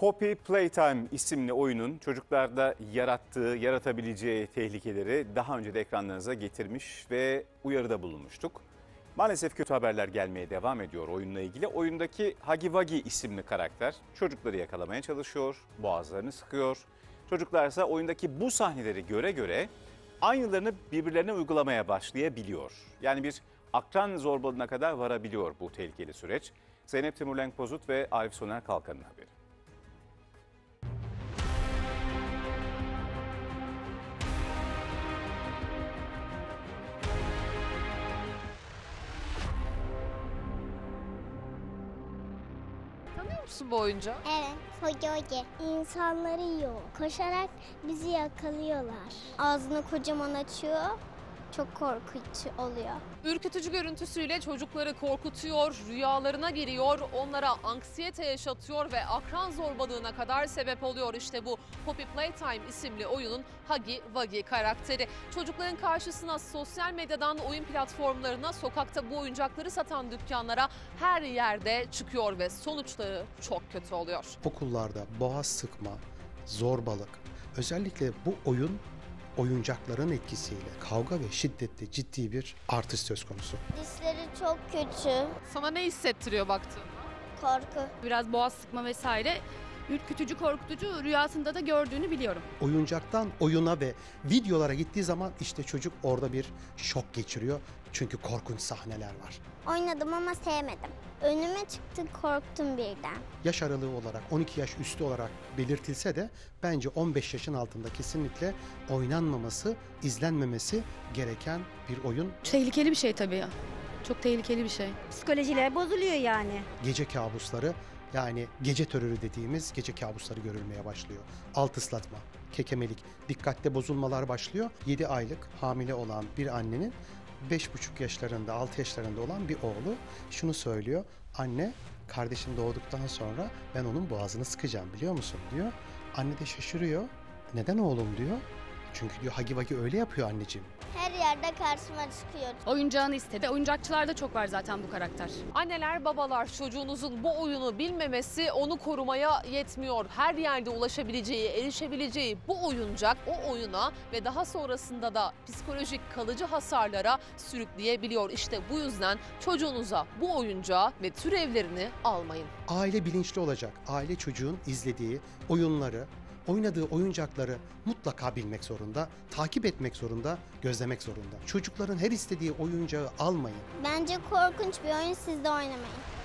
Poppy Playtime isimli oyunun çocuklarda yaratabileceği tehlikeleri daha önce de ekranlarınıza getirmiş ve uyarıda bulunmuştuk. Maalesef kötü haberler gelmeye devam ediyor oyunla ilgili. Oyundaki Huggy Wuggy isimli karakter çocukları yakalamaya çalışıyor, boğazlarını sıkıyor. Çocuklar ise oyundaki bu sahneleri göre aynılarını birbirlerine uygulamaya başlayabiliyor. Yani bir akran zorbalığına kadar varabiliyor bu tehlikeli süreç. Zeynep Timurlenk Pozut ve Arif Soner Kalkan'ın haberi. Tanıyor musun bu oyuncağı? Evet, Huggy Wuggy. İnsanları yiyor. Koşarak bizi yakalıyorlar. Ağzını kocaman açıyor. Çok korkunç oluyor. Ürkütücü görüntüsüyle çocukları korkutuyor, rüyalarına giriyor, onlara anksiyete yaşatıyor ve akran zorbalığına kadar sebep oluyor. İşte bu Poppy Playtime isimli oyunun Huggy Wuggy karakteri. Çocukların karşısına sosyal medyadan oyun platformlarına, sokakta bu oyuncakları satan dükkanlara her yerde çıkıyor ve sonuçları çok kötü oluyor. Okullarda boğaz sıkma, zorbalık, özellikle bu oyuncakların etkisiyle kavga ve şiddette ciddi bir artış söz konusu. Dişleri çok kötü. Sana ne hissettiriyor baktığında? Korku. Biraz boğaz sıkma vesaire ürkütücü, korkutucu, rüyasında da gördüğünü biliyorum. Oyuncaktan oyuna ve videolara gittiği zaman işte çocuk orada bir şok geçiriyor. Çünkü korkunç sahneler var. Oynadım ama sevmedim. Önüme çıktı, korktum birden. Yaş aralığı olarak 12 yaş üstü olarak belirtilse de bence 15 yaşın altında kesinlikle oynanmaması, izlenmemesi gereken bir oyun. Tehlikeli bir şey tabii ya. Çok tehlikeli bir şey. Psikolojiler bozuluyor yani. Gece kabusları, yani gece terörü dediğimiz gece kabusları görülmeye başlıyor. Alt ıslatma, kekemelik, dikkatte bozulmalar başlıyor. 7 aylık hamile olan bir annenin 5,5 yaşlarında, 6 yaşlarında olan bir oğlu şunu söylüyor. Anne, kardeşim doğduktan sonra ben onun boğazını sıkacağım biliyor musun diyor. Anne de şaşırıyor. Neden oğlum diyor. Çünkü diyor Huggy Wuggy öyle yapıyor anneciğim. Her yerde karşıma çıkıyor. Oyuncağını istedi. Oyuncakçılarda çok var zaten bu karakter. Anneler, babalar, çocuğunuzun bu oyunu bilmemesi onu korumaya yetmiyor. Her yerde ulaşabileceği, erişebileceği bu oyuncak o oyuna ve daha sonrasında da psikolojik kalıcı hasarlara sürükleyebiliyor. İşte bu yüzden çocuğunuza bu oyuncağı ve türevlerini almayın. Aile bilinçli olacak. Aile çocuğun izlediği oyunları, oynadığı oyuncakları mutlaka bilmek zorunda, takip etmek zorunda, gözlemek zorunda. Çocukların her istediği oyuncağı almayın. Bence korkunç bir oyun, siz de oynamayın.